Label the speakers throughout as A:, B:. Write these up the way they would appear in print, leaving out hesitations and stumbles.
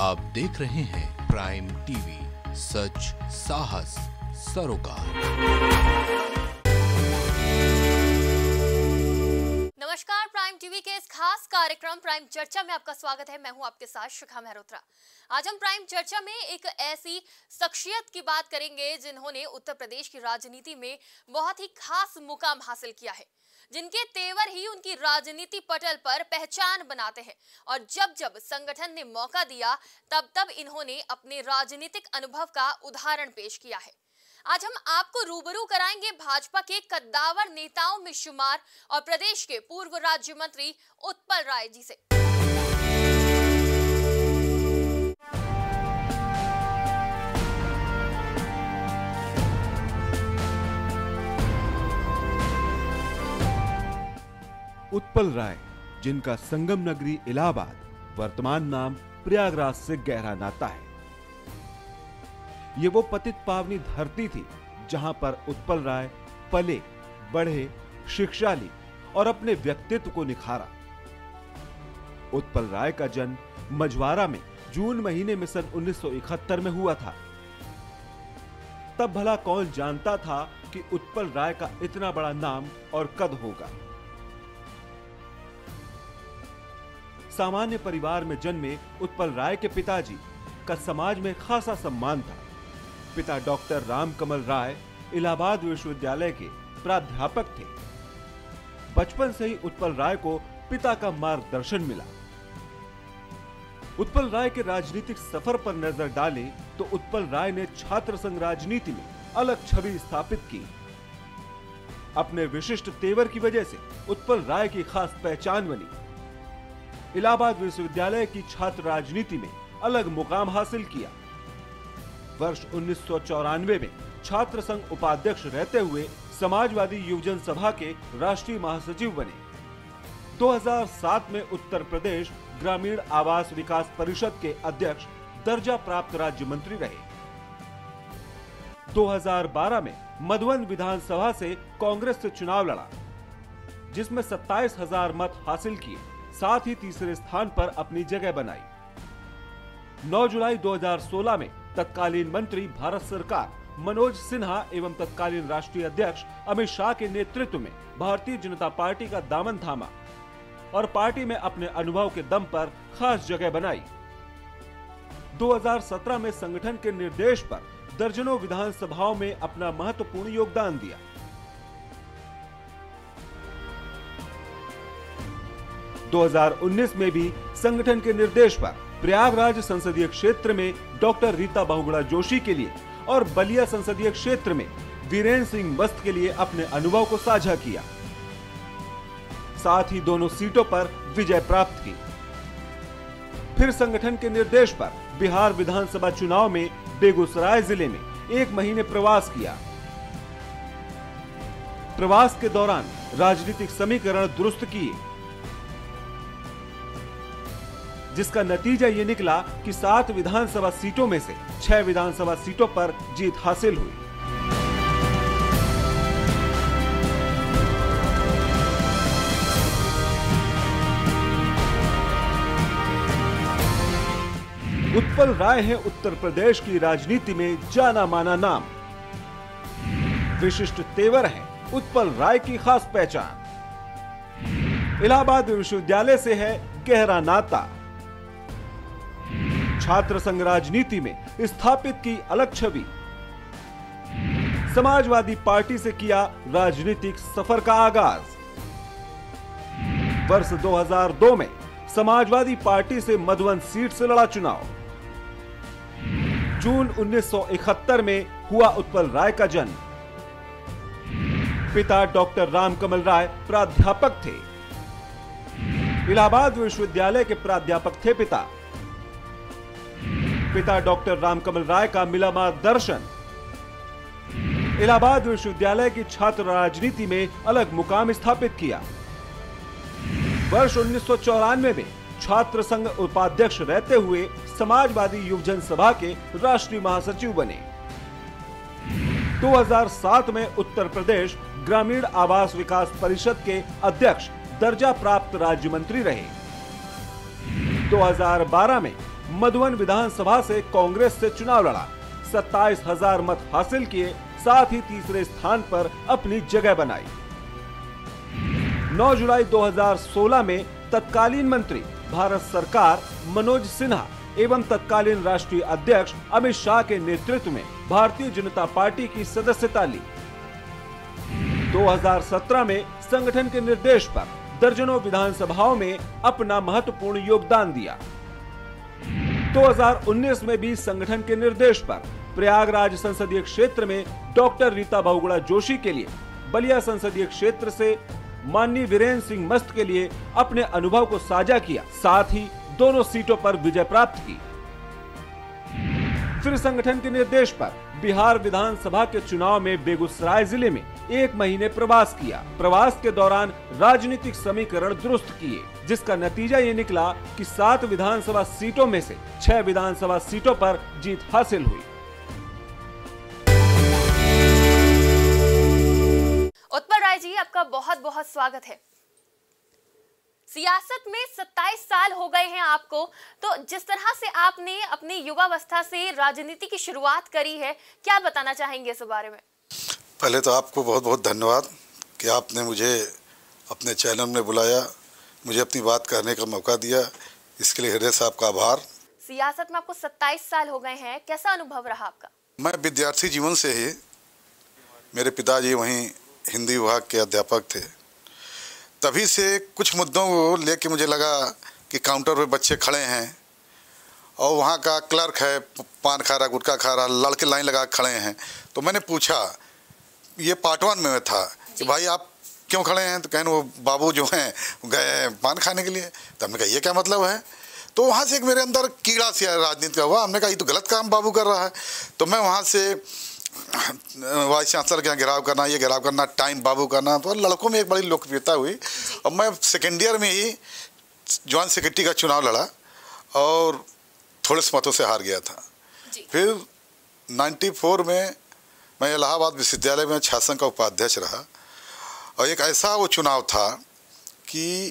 A: आप देख रहे हैं प्राइम टीवी, सच साहस सरोकार।
B: नमस्कार, प्राइम टीवी के इस खास कार्यक्रम प्राइम चर्चा में आपका स्वागत है। मैं हूं आपके साथ शिखा मेहरोत्रा। आज हम प्राइम चर्चा में एक ऐसी शख्सियत की बात करेंगे जिन्होंने उत्तर प्रदेश की राजनीति में बहुत ही खास मुकाम हासिल किया है, जिनके तेवर ही उनकी राजनीति पटल पर पहचान बनाते हैं। और जब जब संगठन ने मौका दिया तब तब इन्होंने अपने राजनीतिक अनुभव का उदाहरण पेश किया है। आज हम आपको रूबरू कराएंगे भाजपा के कद्दावर नेताओं में शुमार और प्रदेश के पूर्व राज्य मंत्री उत्पल राय जी से।
C: उत्पल राय, जिनका संगम नगरी इलाहाबाद वर्तमान नाम प्रयागराज से गहरा नाता है। ये वो पतित पावनी धरती थी जहां पर उत्पल राय पले बढ़े, शिक्षा ली और अपने व्यक्तित्व को निखारा। उत्पल राय का जन्म मझवारा में जून महीने में सन 1971 में हुआ था। तब भला कौन जानता था कि उत्पल राय का इतना बड़ा नाम और कद होगा। सामान्य परिवार में जन्मे उत्पल राय के पिताजी का समाज में खासा सम्मान था। पिता डॉक्टर रामकमल राय इलाहाबाद विश्वविद्यालय के प्राध्यापक थे। बचपन से ही उत्पल राय को पिता का मार्गदर्शन मिला। उत्पल राय के राजनीतिक सफर पर नजर डालें तो उत्पल राय ने छात्र संघ राजनीति में अलग छवि स्थापित की। अपने विशिष्ट तेवर की वजह से उत्पल राय की खास पहचान बनी। इलाहाबाद विश्वविद्यालय की छात्र राजनीति में अलग मुकाम हासिल किया। वर्ष 1994 में छात्र संघ उपाध्यक्ष रहते हुए समाजवादी युवजन सभा के राष्ट्रीय महासचिव बने। 2007 में उत्तर प्रदेश ग्रामीण आवास विकास परिषद के अध्यक्ष दर्जा प्राप्त राज्य मंत्री रहे। 2012 में मधुबन विधानसभा से कांग्रेस से चुनाव लड़ा, जिसमें 27,000 मत हासिल किए, साथ ही तीसरे स्थान पर अपनी जगह बनाई। 9 जुलाई 2016 में तत्कालीन मंत्री भारत सरकार मनोज सिन्हा एवं तत्कालीन राष्ट्रीय अध्यक्ष अमित शाह के नेतृत्व में भारतीय जनता पार्टी का दामन थामा और पार्टी में अपने अनुभव के दम पर खास जगह बनाई। 2017 में संगठन के निर्देश पर दर्जनों विधानसभाओं में अपना महत्वपूर्ण योगदान दिया। 2019 में भी संगठन के निर्देश पर प्रयागराज संसदीय क्षेत्र में डॉक्टर रीता बहुगुणा जोशी के लिए और बलिया संसदीय क्षेत्र में वीरेंद्र सिंह मस्त के लिए अपने अनुभव को साझा किया। साथ ही दोनों सीटों पर विजय प्राप्त की। फिर संगठन के निर्देश पर बिहार विधानसभा चुनाव में बेगूसराय जिले में 1 महीने प्रवास किया। प्रवास के दौरान राजनीतिक समीकरण दुरुस्त किए, जिसका नतीजा ये निकला कि 7 विधानसभा सीटों में से 6 विधानसभा सीटों पर जीत हासिल हुई। उत्पल राय है उत्तर प्रदेश की राजनीति में जाना माना नाम। विशिष्ट तेवर है उत्पल राय की खास पहचान। इलाहाबाद विश्वविद्यालय से है गहरा नाता। छात्र संघ राजनीति में स्थापित की अलग छवि। समाजवादी पार्टी से किया राजनीतिक सफर का आगाज। वर्ष 2002 में समाजवादी पार्टी से मधुबन सीट से लड़ा चुनाव। जून 1971 में हुआ उत्पल राय का जन्म। पिता डॉक्टर रामकमल राय प्राध्यापक थे। इलाहाबाद विश्वविद्यालय के प्राध्यापक थे पिता। पिता डॉक्टर रामकमल राय का मिला मार्गदर्शन। इलाहाबाद विश्वविद्यालय की छात्र राजनीति में अलग मुकाम स्थापित किया। वर्ष 1994 में छात्र संघ उपाध्यक्ष रहते हुए समाजवादी युवजन सभा के राष्ट्रीय महासचिव बने। 2007 में उत्तर प्रदेश ग्रामीण आवास विकास परिषद के अध्यक्ष दर्जा प्राप्त राज्य मंत्री रहे। 2012 में मधुबन विधानसभा से कांग्रेस से चुनाव लड़ा, 27,000 मत हासिल किए, साथ ही तीसरे स्थान पर अपनी जगह बनाई। 9 जुलाई 2016 में तत्कालीन मंत्री भारत सरकार मनोज सिन्हा एवं तत्कालीन राष्ट्रीय अध्यक्ष अमित शाह के नेतृत्व में भारतीय जनता पार्टी की सदस्यता ली। 2017 में संगठन के निर्देश पर दर्जनों विधानसभाओं में अपना महत्वपूर्ण योगदान दिया। 2019 में भी संगठन के निर्देश पर प्रयागराज संसदीय क्षेत्र में डॉक्टर रीता बहुगुणा जोशी के लिए, बलिया संसदीय क्षेत्र से माननीय वीरेंद्र सिंह मस्त के लिए अपने अनुभव को साझा किया, साथ ही दोनों सीटों पर विजय प्राप्त की। फिर संगठन के निर्देश पर बिहार विधानसभा के चुनाव में बेगूसराय जिले में 1 महीने प्रवास किया। प्रवास के दौरान राजनीतिक समीकरण दुरुस्त किए, जिसका नतीजा ये निकला कि 7 विधानसभा सीटों में से 6 विधानसभा सीटों पर जीत हासिल हुई।
B: उत्पल राय जी, आपका बहुत बहुत स्वागत है। सियासत में 27 साल हो गए हैं आपको, तो जिस तरह से आपने अपनी युवावस्था से राजनीति की शुरुआत करी है, क्या बताना चाहेंगे इस बारे में?
D: पहले तो आपको बहुत बहुत धन्यवाद कि आपने मुझे अपने चैनल में बुलाया, मुझे अपनी बात कहने का मौका दिया, इसके लिए हृदय से आपका आभार।
B: सियासत में आपको 27 साल हो गए हैं, कैसा अनुभव रहा आपका?
D: मैं विद्यार्थी जीवन से ही, मेरे पिताजी वहीं हिंदी विभाग के अध्यापक थे, तभी से कुछ मुद्दों को लेके मुझे लगा कि काउंटर पे बच्चे खड़े हैं और वहाँ का क्लर्क है, पान खा रहा, गुटखा खा रहा, लड़के लाइन लगा खड़े हैं। तो मैंने पूछा, ये पार्ट 1 में था, कि भाई आप क्यों खड़े हैं? तो कहने वो बाबू जो हैं गए पान खाने के लिए। तो हमने कहा ये क्या मतलब है? तो वहाँ से एक मेरे अंदर कीड़ा सी राजनीति का हुआ। हमने कहा ये तो गलत काम बाबू कर रहा है। तो मैं वहाँ से वाइस चांसलर के यहाँ घेराव करना, ये घेराव करना, टाइम बाबू करना, तो लड़कों में एक बड़ी लोकप्रियता हुई। और मैं सेकेंड ईयर में ही जॉइंट सेक्रेटरी का चुनाव लड़ा और थोड़े से मतों से हार गया था। फिर 94 में मैं इलाहाबाद विश्वविद्यालय में छात्र संघ का उपाध्यक्ष रहा और एक ऐसा वो चुनाव था कि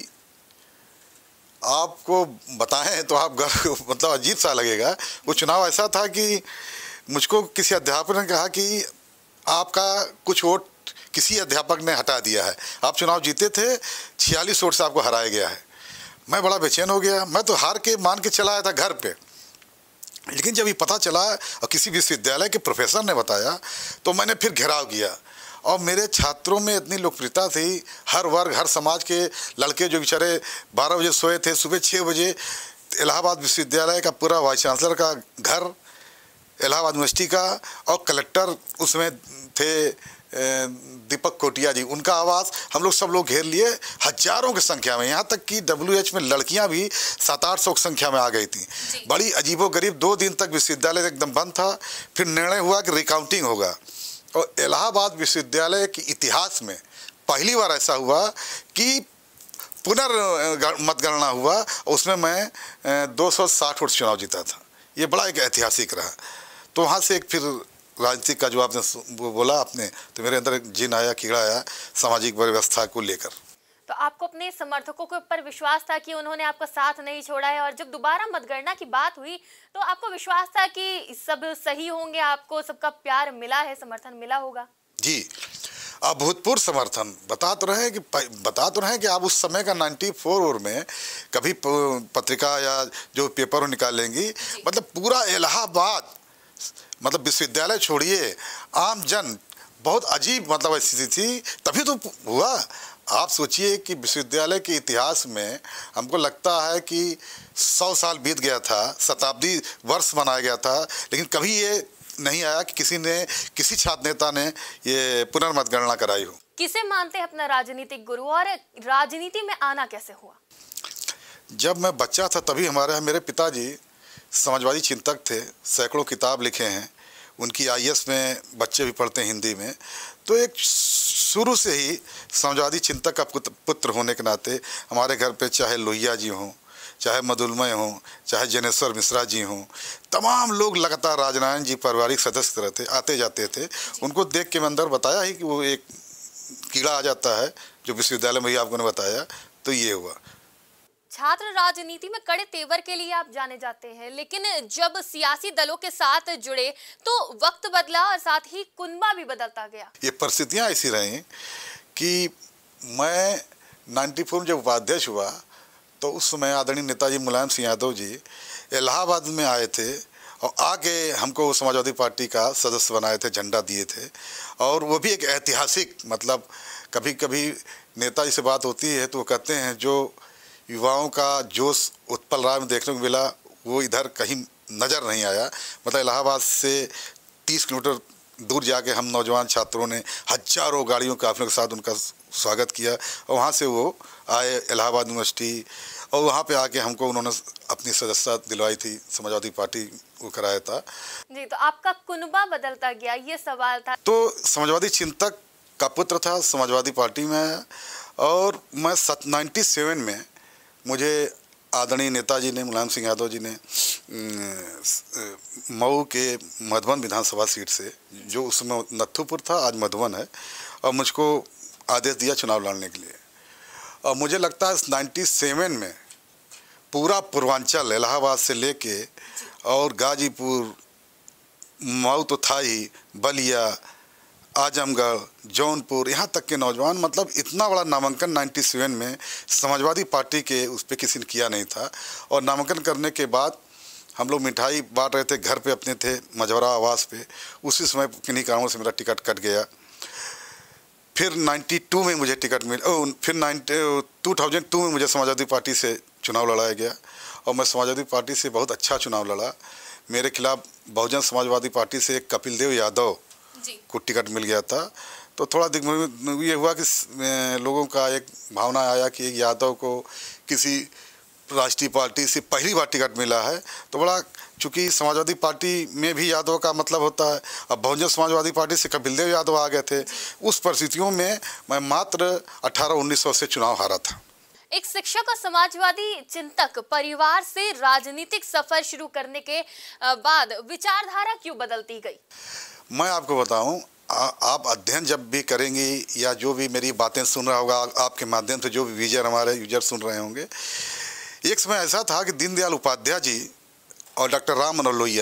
D: आपको बताएं तो आप मतलब अजीब सा लगेगा। वो चुनाव ऐसा था कि मुझको किसी अध्यापक ने कहा कि आपका कुछ वोट किसी अध्यापक ने हटा दिया है, आप चुनाव जीते थे, 46 वोट से आपको हराया गया है। मैं बड़ा बेचैन हो गया। मैं तो हार के मान के चला आया था घर पे, लेकिन जब ये पता चला और किसी विश्वविद्यालय के प्रोफेसर ने बताया तो मैंने फिर घेराव किया। और मेरे छात्रों में इतनी लोकप्रियता थी, हर वर्ग हर समाज के लड़के जो बेचारे 12 बजे सोए थे, सुबह 6 बजे इलाहाबाद विश्वविद्यालय का पूरा वाइस चांसलर का घर, इलाहाबाद यूनिवर्सिटी का, और कलेक्टर उसमें थे दीपक कोटिया जी, उनका आवास, हम लोग सब लोग घेर लिए हजारों की संख्या में। यहाँ तक कि WH में लड़कियाँ भी 700-800 की संख्या में आ गई थी। बड़ी अजीबोगरीब 2 दिन तक विश्वविद्यालय एकदम बंद था। फिर निर्णय हुआ कि रिकाउंटिंग होगा और इलाहाबाद विश्वविद्यालय के इतिहास में पहली बार ऐसा हुआ कि पुनर्मतगणना हुआ और उसमें मैं 260 वोट चुनाव जीता था। ये बड़ा एक ऐतिहासिक रहा। तो वहाँ से एक फिर राजनीतिक का जो आपने बोला आपने, तो मेरे अंदर एक जिन आया, कीड़ा आया सामाजिक व्यवस्था को लेकर।
B: तो आपको अपने समर्थकों के ऊपर विश्वास था कि उन्होंने आपका साथ नहीं छोड़ा है, और जब दोबारा मतगणना की बात हुई तो आपको विश्वास था कि सब सही होंगे, आपको सबका प्यार मिला है, समर्थन मिला होगा? जी,
D: अभूतपूर्व समर्थन। बता तो रहे हैं कि आप उस समय का 94 में कभी पत्रिका या जो पेपर निकालेंगी, मतलब पूरा इलाहाबाद, मतलब विश्वविद्यालय छोड़िए, आम जन, बहुत अजीब मतलब स्थिति थी। तभी तो हुआ। आप सोचिए कि विश्वविद्यालय के इतिहास में हमको लगता है कि 100 साल बीत गया था, शताब्दी वर्ष मनाया गया था, लेकिन कभी ये नहीं आया कि किसी छात्र नेता ने ये पुनर्मतगणना कराई हो।
B: किसे मानते हैं अपना राजनीतिक गुरु, और राजनीति में आना कैसे हुआ?
D: जब मैं बच्चा था तभी मेरे पिताजी समाजवादी चिंतक थे, सैकड़ों किताब लिखे हैं, उनकी IAS में बच्चे भी पढ़ते हैं हिंदी में। तो एक शुरू से ही समाजवादी चिंतक का पुत्र होने के नाते हमारे घर पे चाहे लोहिया जी हों, चाहे मधुलमय हों, चाहे जनेश्वर मिश्रा जी हों, तमाम लोग लगातार राजनारायण जी पारिवारिक सदस्य रहते, आते जाते थे। उनको देख के मैं अंदर बताया ही कि वो एक कीड़ा आ जाता है, जो विश्वविद्यालय में ही आपको ने बताया। तो ये हुआ।
B: छात्र राजनीति में कड़े तेवर के लिए आप जाने जाते हैं, लेकिन जब सियासी दलों के साथ जुड़े तो वक्त बदला और साथ ही कुनबा भी बदलता गया।
D: ये परिस्थितियां ऐसी रही कि मैं 94 में जब उपाध्यक्ष हुआ तो उस समय आदरणीय नेताजी मुलायम सिंह यादव जी इलाहाबाद में आए थे और आके हमको समाजवादी पार्टी का सदस्य बनाए थे, झंडा दिए थे। और वो भी एक ऐतिहासिक, मतलब कभी कभी नेताजी से बात होती है तो वो कहते हैं जो युवाओं का जोश उत्पल राय में देखने को मिला वो इधर कहीं नज़र नहीं आया। मतलब इलाहाबाद से 30 किलोमीटर दूर जाके हम नौजवान छात्रों ने हजारों गाड़ियों काफिलों के साथ उनका स्वागत किया और वहाँ से वो आए इलाहाबाद यूनिवर्सिटी और वहाँ पे आके हमको उन्होंने अपनी सदस्यता दिलवाई थी, समाजवादी पार्टी को कराया था
B: जी। तो आपका कुनबा बदलता गया, ये सवाल था।
D: तो समाजवादी चिंतक का पुत्र था, समाजवादी पार्टी में आया और मैं 97 में मुझे आदरणीय नेताजी ने, मुलायम सिंह यादव जी ने मऊ के मधुबन विधानसभा सीट से, जो उसमें नत्थुपुर था आज मधुबन है, और मुझको आदेश दिया चुनाव लड़ने के लिए। और मुझे लगता है 97 में पूरा पूर्वांचल इलाहाबाद से लेके और गाजीपुर, मऊ तो था ही, बलिया, आजमगढ़, जौनपुर, यहाँ तक के नौजवान, मतलब इतना बड़ा नामांकन 97 में समाजवादी पार्टी के उस पर किसी ने किया नहीं था। और नामांकन करने के बाद हम लोग मिठाई बांट रहे थे, घर पे अपने थे मझौरा आवास पे, उसी समय किन्हीं कारणों से मेरा टिकट कट गया। फिर 92 में मुझे टिकट फिर 2002 में मुझे समाजवादी पार्टी से चुनाव लड़ाया गया और मैं समाजवादी पार्टी से बहुत अच्छा चुनाव लड़ा। मेरे खिलाफ बहुजन समाजवादी पार्टी से एक कपिल देव यादव को टिकट मिल गया था। तो थोड़ा ये हुआ कि लोगों का एक भावना आया कि एक यादव को किसी राष्ट्रीय पार्टी से पहली बार टिकट मिला है, तो बड़ा, चूँकि समाजवादी पार्टी में भी यादव का मतलब होता है, अब बहुजन समाजवादी पार्टी से कपिल देव यादव आ गए थे। उस परिस्थितियों में मैं मात्र 18-1900 से चुनाव हारा था।
B: एक शिक्षक और समाजवादी चिंतक परिवार से राजनीतिक सफर शुरू करने के बाद विचारधारा क्यों बदलती गई?
D: मैं आपको बताऊं, आप अध्ययन जब भी करेंगे या जो भी मेरी बातें सुन रहा होगा आपके माध्यम से, जो भी यूजर हमारे यूजर सुन रहे होंगे, एक समय ऐसा था कि दीनदयाल उपाध्याय जी और डॉक्टर राम मनोहर लोहिया,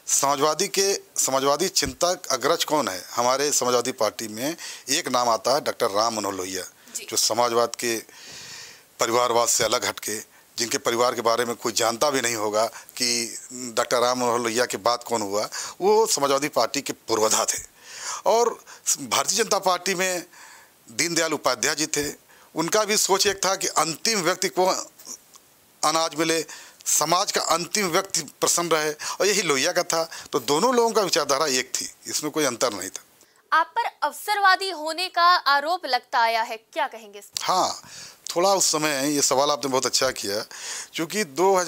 D: समाजवादी चिंतक अग्रज कौन है हमारे समाजवादी पार्टी में, एक नाम आता है डॉक्टर राम मनोहर लोहिया, जो समाजवाद के परिवारवाद से अलग हटके, जिनके परिवार के बारे में कोई जानता भी नहीं होगा कि डॉक्टर राम मनोहर लोहिया के बाद कौन हुआ, वो समाजवादी पार्टी के पूर्वधा थे। और भारतीय जनता पार्टी में दीनदयाल उपाध्याय जी थे, उनका भी सोच एक था कि अंतिम व्यक्ति को अनाज मिले, समाज का अंतिम व्यक्ति प्रसन्न रहे, और यही लोहिया का था। तो दोनों लोगों का विचारधारा एक थी, इसमें कोई अंतर नहीं था।
B: आप पर अवसरवादी होने का आरोप लगता आया है, क्या कहेंगे?
D: हाँ, थोड़ा उस समय ये सवाल आपने बहुत अच्छा किया, क्योंकि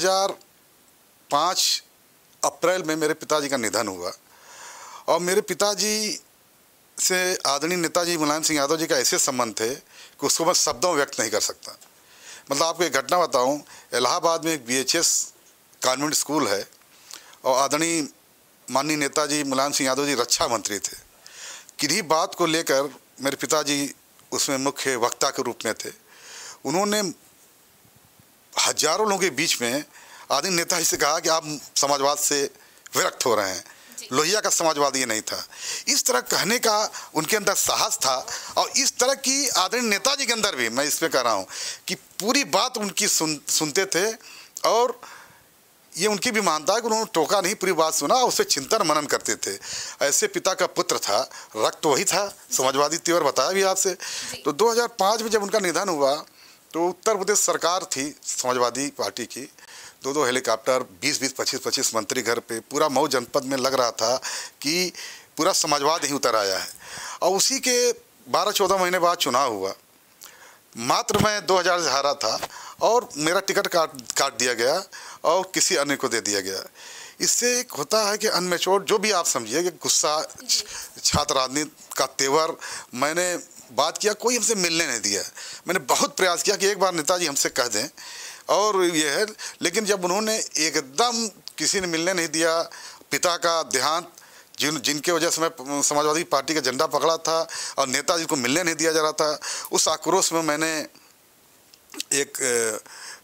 D: 2005 अप्रैल में मेरे पिताजी का निधन हुआ और मेरे पिताजी से आदरणीय नेताजी मुलायम सिंह यादव जी का ऐसे संबंध थे कि उसको मैं शब्दों में व्यक्त नहीं कर सकता। मतलब आपको एक घटना बताऊं, इलाहाबाद में एक BHS कॉन्वेंट स्कूल है और आदरणीय माननीय नेताजी मुलायम सिंह यादव जी रक्षा मंत्री थे। किन्हीं बात को लेकर मेरे पिताजी उसमें मुख्य वक्ता के रूप में थे। उन्होंने हजारों लोगों के बीच में आदरणीय नेताजी से कहा कि आप समाजवाद से विरक्त हो रहे हैं, लोहिया का समाजवाद ये नहीं था। इस तरह कहने का उनके अंदर साहस था और इस तरह की आदरणीय नेताजी के अंदर भी, मैं इस पे कह रहा हूँ कि पूरी बात उनकी सुनते थे और ये उनकी भी मानता है कि उन्होंने टोका नहीं, पूरी बात सुना और उससे चिंतन मनन करते थे। ऐसे पिता का पुत्र था, रक्त वही था, समाजवादी तेवर बताया भी आपसे। तो 2005 में जब उनका निधन हुआ तो उत्तर प्रदेश सरकार थी समाजवादी पार्टी की, 2 हेलीकॉप्टर, 20-20, 25-25 मंत्री घर पे, पूरा मऊ जनपद में लग रहा था कि पूरा समाजवाद ही उतर आया है। और उसी के 12-14 महीने बाद चुनाव हुआ। मात्र मैं 2000 से हारा था और मेरा टिकट काट दिया गया और किसी अन्य को दे दिया गया। इससे एक होता है कि अनमेच्योर, जो भी आप समझिए, कि गुस्सा, छात्र राजनीति का तेवर, मैंने बात किया, कोई हमसे मिलने नहीं दिया। मैंने बहुत प्रयास किया कि एक बार नेताजी हमसे कह दें, और ये है, लेकिन जब उन्होंने एकदम किसी ने मिलने नहीं दिया, पिता का देहांत, जिनके वजह से मैं समाजवादी पार्टी का झंडा पकड़ा था और नेताजी को मिलने नहीं दिया जा रहा था, उस आक्रोश में मैंने एक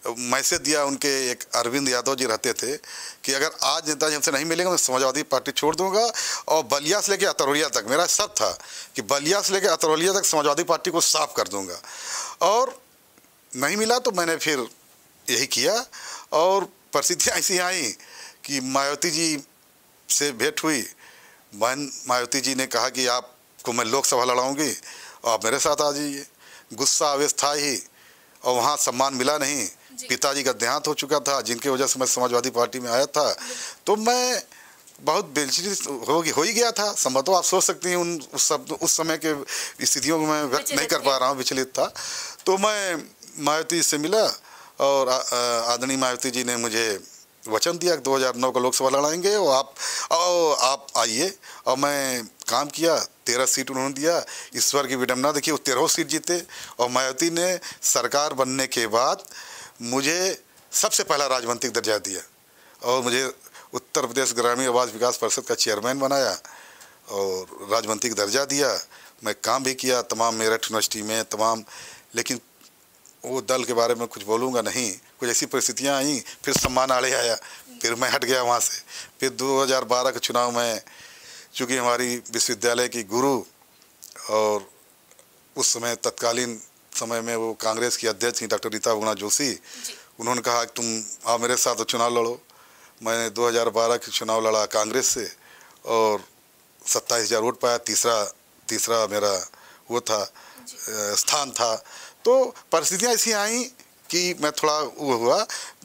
D: मैसेज दिया, उनके एक अरविंद यादव जी रहते थे कि अगर आज नेताजी हमसे नहीं मिलेंगे मैं समाजवादी पार्टी छोड़ दूंगा। और बलिया से लेकर अतरौलिया तक मेरा सब था कि बलिया से लेकर अतरौलिया तक समाजवादी पार्टी को साफ कर दूंगा। और नहीं मिला तो मैंने फिर यही किया। और परिस्थितियाँ ऐसी आई कि मायावती जी से भेंट हुई। बहन मायावती जी ने कहा कि आपको मैं लोकसभा लड़ाऊंगी और आप मेरे साथ आ जाइए। गुस्सा आवेश था ही, और वहाँ सम्मान मिला नहीं। पिताजी का देहांत हो चुका था, जिनकी वजह से मैं समाजवादी पार्टी में आया था। तो मैं बहुत बेचैनी हो ही गया था। संभवतः आप सोच सकती हैं उस समय के स्थितियों को मैं व्यक्त नहीं कर पा रहा हूँ, विचलित था। तो मैं मायावती से मिला और आदरणीय मायावती जी ने मुझे वचन दिया कि 2009 को लोकसभा लड़ाएंगे और आप आइए। और मैं काम किया, 13 सीट उन्होंने दिया। ईश्वर की विडम्बना देखिए, वो 13 सीट जीते। और मायावती ने सरकार बनने के बाद मुझे सबसे पहला राजमंत्री दर्जा दिया और मुझे उत्तर प्रदेश ग्रामीण आवास विकास परिषद का चेयरमैन बनाया और राजमंत्री का दर्जा दिया। मैं काम भी किया तमाम मेरठ यूनिवर्सिटी में तमाम, लेकिन वो दल के बारे में कुछ बोलूँगा नहीं। कुछ ऐसी परिस्थितियाँ आई, फिर सम्मान आड़े आया, फिर मैं हट गया वहाँ से। फिर 2012 के चुनाव में, चूँकि हमारी विश्वविद्यालय की गुरु और उस समय तत्कालीन समय में वो कांग्रेस की अध्यक्ष थी डॉक्टर रीता बहुगुणा जोशी, उन्होंने कहा कि तुम आओ मेरे साथ चुनाव लड़ो। मैंने 2012 के चुनाव लड़ा कांग्रेस से और 27,000 वोट पाया। तीसरा मेरा वो था स्थान था। तो परिस्थितियाँ ऐसी आई कि मैं थोड़ा वो हुआ।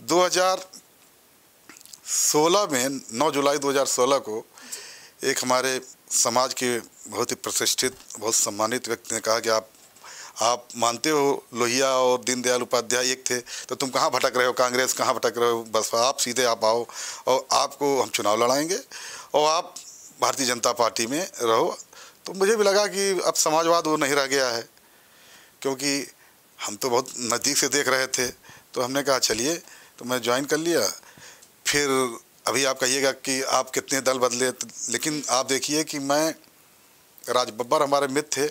D: 2016 में 9 जुलाई 2016 को एक हमारे समाज के बहुत ही प्रतिष्ठित, बहुत सम्मानित व्यक्ति ने कहा कि आप मानते हो लोहिया और दीनदयाल उपाध्याय एक थे, तो तुम कहाँ भटक रहे हो, कांग्रेस कहाँ भटक रहे हो, बस आप सीधे आप आओ और आपको हम चुनाव लड़ाएंगे और आप भारतीय जनता पार्टी में रहो। तो मुझे भी लगा कि अब समाजवाद वो नहीं रह गया है, क्योंकि हम तो बहुत नज़दीक से देख रहे थे। तो हमने कहा चलिए, तो मैं ज्वाइन कर लिया। फिर अभी आप कहिएगा कि आप कितने दल बदले, लेकिन आप देखिए कि मैं राज बब्बर हमारे मित्र थे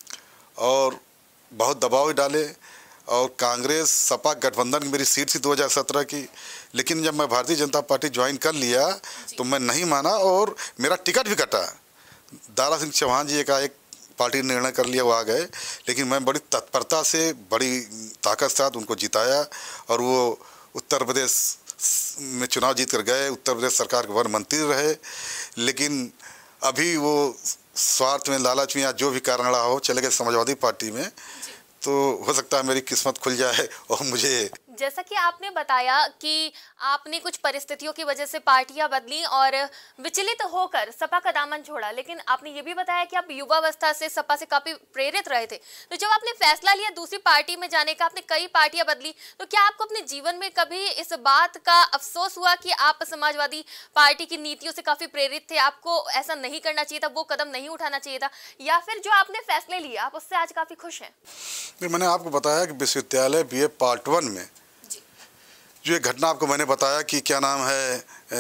D: और बहुत दबाव डाले और कांग्रेस सपा गठबंधन की मेरी सीट थी 2017 की। लेकिन जब मैं भारतीय जनता पार्टी ज्वाइन कर लिया तो मैं नहीं माना और मेरा टिकट भी कटा। दारा सिंह चौहान जी का एक पार्टी ने निर्णय कर लिया, वो आ गए, लेकिन मैं बड़ी तत्परता से, बड़ी ताकत साथ उनको जिताया और वो उत्तर प्रदेश में चुनाव जीत कर गए। उत्तर प्रदेश सरकार के वन मंत्री रहे। लेकिन अभी वो स्वार्थ में, लालच में या जो भी कारण रहा हो, चले गए समाजवादी पार्टी में। तो हो सकता है मेरी किस्मत खुल जाए और मुझे,
B: जैसा कि आपने बताया कि आपने कुछ परिस्थितियों की वजह से पार्टियां बदली और विचलित होकर सपा का दामन छोड़ा, लेकिन आपने ये भी बताया कि आप युवावस्था से सपा से काफी प्रेरित रहे थे। तो जब आपने फैसला लिया दूसरी पार्टी में जाने का, आपने कई पार्टियां बदली, तो क्या आपको अपने जीवन में कभी इस बात का अफसोस हुआ कि आप समाजवादी पार्टी की नीतियों से काफी प्रेरित थे, आपको ऐसा नहीं करना चाहिए था, वो कदम नहीं उठाना चाहिए था, या फिर जो आपने फैसले लिए आप उससे आज काफी खुश हैं?
D: मैंने आपको बताया कि विश्वविद्यालय BA पार्ट 1 में जो एक घटना आपको मैंने बताया कि क्या नाम है,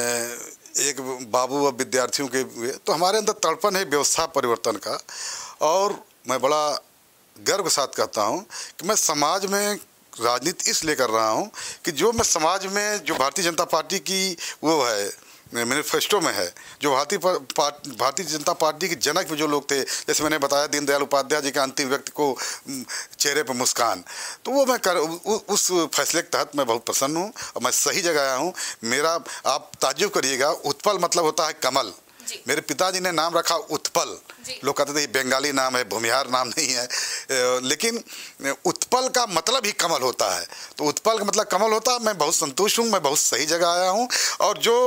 D: एक बाबू और विद्यार्थियों के हुए, तो हमारे अंदर तड़पन है व्यवस्था परिवर्तन का। और मैं बड़ा गर्व के साथ कहता हूं कि मैं समाज में राजनीति इसलिए कर रहा हूं कि जो मैं समाज में, जो भारतीय जनता पार्टी की वो है मैनिफेस्टो में है, जो भारतीय जनता पार्टी के जनक में जो लोग थे, जैसे मैंने बताया दीनदयाल उपाध्याय जी के अंतिम व्यक्ति को चेहरे पर मुस्कान, तो वो मैं उस फैसले के तहत मैं बहुत प्रसन्न हूँ और मैं सही जगह आया हूँ। मेरा, आप ताज्जुब करिएगा, उत्पल मतलब होता है कमल। मेरे पिताजी ने नाम रखा उत्पल। लोग कहते थे ये बंगाली नाम है, भूमिहार नाम नहीं है, लेकिन उत्पल का मतलब ही कमल होता है। तो उत्पल का मतलब कमल होता है। मैं बहुत संतुष्ट हूँ, मैं बहुत सही जगह आया हूँ। और जो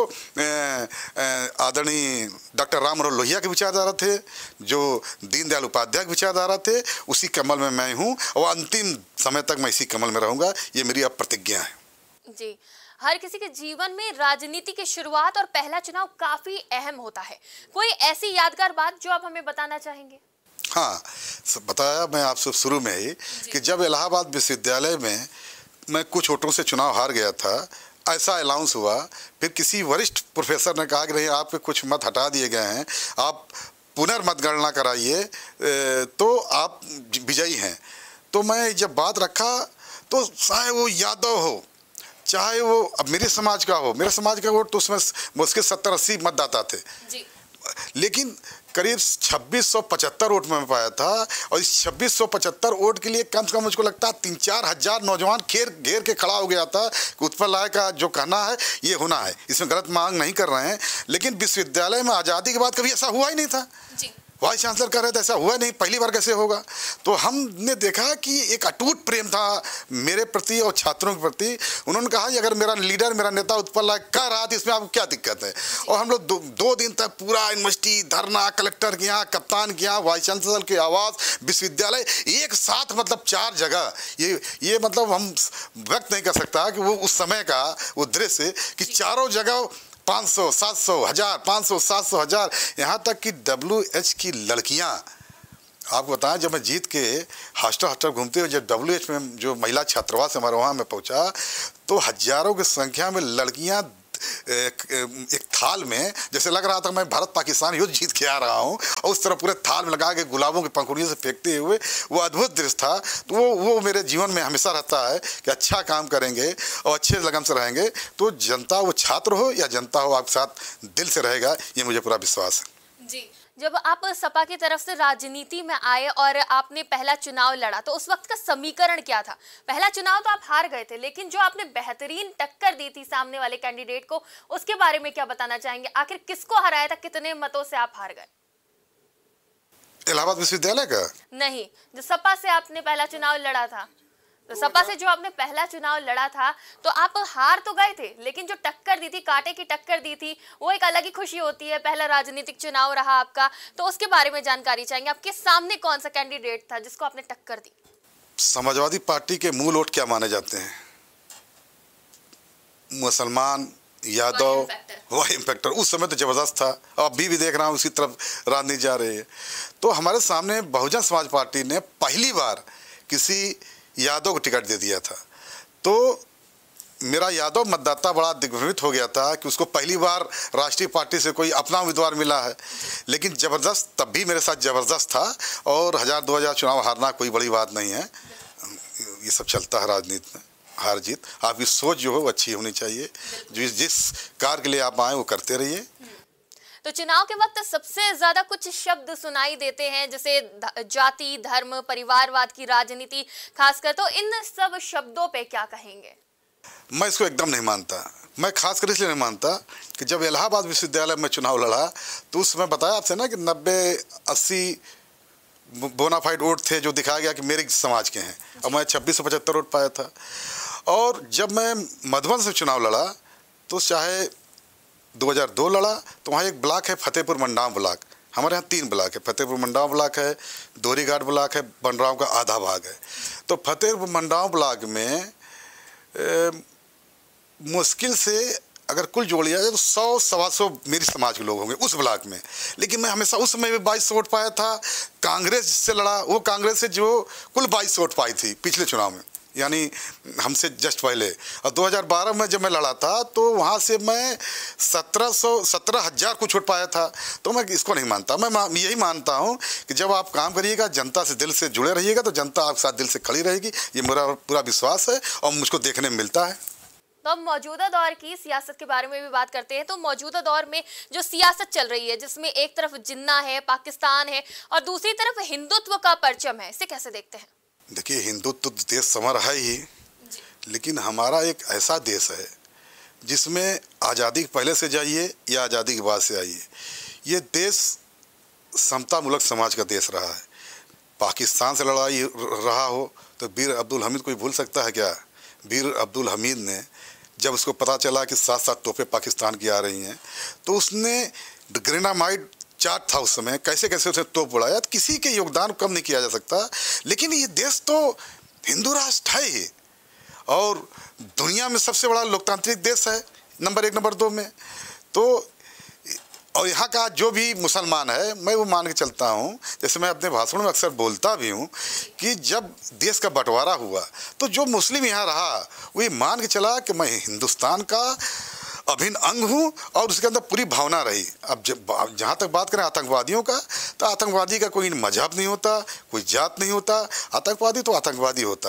D: आदरणीय डॉक्टर राम मनोहर लोहिया के विचारधारा थे, जो दीनदयाल उपाध्याय के विचारधारा थे, उसी कमल में मैं हूँ और अंतिम समय तक मैं इसी कमल में रहूँगा। ये मेरी अब प्रतिज्ञा है। जी,
B: हर किसी के जीवन में राजनीति की शुरुआत और पहला चुनाव काफी अहम होता है। कोई ऐसी यादगार बात जो आप हमें बताना चाहेंगे?
D: हाँ, बताया मैं आपसे शुरू में ही कि जब इलाहाबाद विश्वविद्यालय में मैं कुछ वोटों से चुनाव हार गया था, ऐसा अनाउंस हुआ। फिर किसी वरिष्ठ प्रोफेसर ने कहा कि नहीं, आपके कुछ मत हटा दिए गए हैं, आप पुनर्मतगणना कराइए तो आप विजयी हैं। तो मैं जब बात रखा तो चाहे वो यादव हो, चाहे वो अब मेरे समाज का हो, मेरे समाज का वोट तो उसमें मुश्किल 70-80 मतदाता थे
B: जी।
D: लेकिन करीब 2675 वोट में पाया था। और इस 2675 वोट के लिए कम से कम मुझको लगता है 3-4 हज़ार नौजवान घेर के खड़ा हो गया था कि उत्पल राय का जो कहना है ये होना है। इसमें गलत मांग नहीं कर रहे हैं, लेकिन विश्वविद्यालय में आज़ादी के बाद कभी ऐसा हुआ ही नहीं था।
B: जी।
D: वाइस चांसलर कह रहे थे ऐसा हुआ नहीं, पहली बार कैसे होगा। तो हमने देखा कि एक अटूट प्रेम था मेरे प्रति और छात्रों के प्रति। उन्होंने कहा कि अगर मेरा लीडर, मेरा नेता उत्पल राय कह रहा था, इसमें आपको क्या दिक्कत है। और हम लोग 2 दिन तक पूरा यूनिवर्सिटी धरना, कलेक्टर के यहाँ, कप्तान के यहाँ, वाइस चांसलर के आवास, विश्वविद्यालय एक साथ, मतलब 4 जगह। ये मतलब हम व्यक्त नहीं कर सकता कि वो उस समय का वो दृश्य कि चारों जगह 500, 700, 1000, 500, 700, 1000, यहाँ तक कि WH की लड़कियाँ, आपको बताएं जब मैं जीत के हॉस्टल घूमते हुए जब WH में जो महिला छात्रावास हमारे वहाँ में पहुँचा तो हजारों की संख्या में लड़कियाँ एक थाल में, जैसे लग रहा था मैं भारत पाकिस्तान युद्ध जीत के आ रहा हूँ, और उस तरह पूरे थाल में लगा के गुलाबों की पंखुड़ियों से फेंकते हुए, वो अद्भुत दृश्य था। तो वो मेरे जीवन में हमेशा रहता है कि अच्छा काम करेंगे और अच्छे लगन से रहेंगे तो जनता, वो छात्र हो या जनता हो, आपके साथ दिल से रहेगा, ये मुझे पूरा विश्वास है।
B: जी। जब आप सपा की तरफ से राजनीति में आए और आपने पहला चुनाव लड़ा तो उस वक्त का समीकरण क्या था? पहला चुनाव तो आप हार गए थे, लेकिन जो आपने बेहतरीन टक्कर दी थी सामने वाले कैंडिडेट को, उसके बारे में क्या बताना चाहेंगे? आखिर किसको हराया था, कितने मतों से आप हार गए?
D: इलाहाबाद विश्वविद्यालय का
B: नहीं, जो सपा से आपने पहला चुनाव लड़ा था, तो सपा से जो आपने पहला चुनाव लड़ा था तो आप हार तो गए थे, लेकिन जो टक्कर दी थी, कांटे की टक्कर दी थी, वो एक अलग ही खुशी होती है। पहला राजनीतिक चुनाव रहा आपका, तो उसके बारे में जानकारी चाहेंगे। आपके सामने कौन सा कैंडिडेट था जिसको आपने टक्कर दी?
D: समाजवादी पार्टी के मूल वोट क्या माने जाते हैं? मुसलमान, यादव, वही इम्पैक्टर उस समय तो जबरदस्त था। अब भी देख रहा हूँ उसी तरफ राजनीति जा रही है। तो हमारे सामने बहुजन समाज पार्टी ने पहली बार किसी यादव को टिकट दे दिया था। तो मेरा यादव मतदाता बड़ा दिग्भ्रमित हो गया था कि उसको पहली बार राष्ट्रीय पार्टी से कोई अपना उम्मीदवार मिला है। लेकिन ज़बरदस्त, तब भी मेरे साथ ज़बरदस्त था। और 1000-2000 चुनाव हारना कोई बड़ी बात नहीं है, ये सब चलता है राजनीति में, हार जीत। आपकी सोच जो हो वो अच्छी होनी चाहिए, जिस कार्य के लिए आप आए वो करते रहिए।
B: तो चुनाव के वक्त सबसे ज्यादा कुछ शब्द सुनाई देते हैं, जैसे जाति, धर्म, परिवारवाद की राजनीति खासकर, तो इन सब शब्दों पे क्या कहेंगे?
D: मैं इसको एकदम नहीं मानता। मैं खासकर इसलिए नहीं मानता कि जब इलाहाबाद विश्वविद्यालय में चुनाव लड़ा तो उसमें बताया आपसे ना कि 90-80 बोनाफाइड वोट थे जो दिखाया गया कि मेरे समाज के हैं, और मैं 2675 वोट पाया था। और जब मैं मधुबन से चुनाव लड़ा तो चाहे 2002 लड़ा तो वहाँ एक ब्लॉक है फतेहपुर मंडाव ब्लॉक, हमारे यहाँ 3 ब्लॉक है, फतेहपुर मंडाव ब्लॉक है, दोहरीघाट ब्लॉक है, बनराव का आधा भाग है। तो फतेहपुर मंडाव ब्लॉक में मुश्किल से अगर कुल जोड़ लिया जाए तो 100-125 मेरी समाज के लोग होंगे उस ब्लॉक में। लेकिन मैं हमेशा उस समय भी 22 वोट पाया था। कांग्रेस जिससे लड़ा वो कांग्रेस से जो कुल 22 वोट पाई थी पिछले चुनाव में, यानी हमसे जस्ट पहले। और 2012 में जब मैं लड़ा था तो वहाँ से मैं 17,000 कुछ वोट पाया था। तो मैं इसको नहीं मानता। मैं यही मानता हूँ कि जब आप काम करिएगा, जनता से दिल से जुड़े रहिएगा तो जनता आपके साथ दिल से खड़ी रहेगी, ये मेरा पूरा विश्वास है और मुझको देखने में मिलता है।
B: तो अब मौजूदा दौर की सियासत के बारे में भी बात करते हैं। तो मौजूदा दौर में जो सियासत चल रही है, जिसमें एक तरफ जिन्ना है, पाकिस्तान है, और दूसरी तरफ हिंदुत्व का परचम है, इसे कैसे देखते हैं?
D: देखिए, हिंदुत्व तो देश समर है ही, लेकिन हमारा एक ऐसा देश है जिसमें आज़ादी पहले से जाइए या आज़ादी के बाद से आइए, ये देश समतामूलक समाज का देश रहा है। पाकिस्तान से लड़ाई रहा हो तो वीर अब्दुल हमीद कोई भूल सकता है क्या? वीर अब्दुल हमीद ने जब उसको पता चला कि 7-7 तोपें पाकिस्तान की आ रही हैं तो उसने ग्रेनामाइट चार्ट था उस समय, कैसे कैसे उसने तोप उड़ाया। तो किसी के योगदान कम नहीं किया जा सकता। लेकिन ये देश तो हिंदू राष्ट्र है ही, और दुनिया में सबसे बड़ा लोकतांत्रिक देश है, नंबर 1 नंबर 2 में। तो और यहाँ का जो भी मुसलमान है, मैं वो मान के चलता हूँ, जैसे मैं अपने भाषण में अक्सर बोलता भी हूँ कि जब देश का बंटवारा हुआ तो जो मुस्लिम यहाँ रहा वो ये मान के चला कि मैं हिंदुस्तान का अभिन्न अंग हूँ, और उसके अंदर पूरी भावना रही। अब जब जहाँ तक बात करें आतंकवादियों का, तो आतंकवादी का कोई मजहब नहीं होता, कोई जात नहीं होता, आतंकवादी तो आतंकवादी होता है।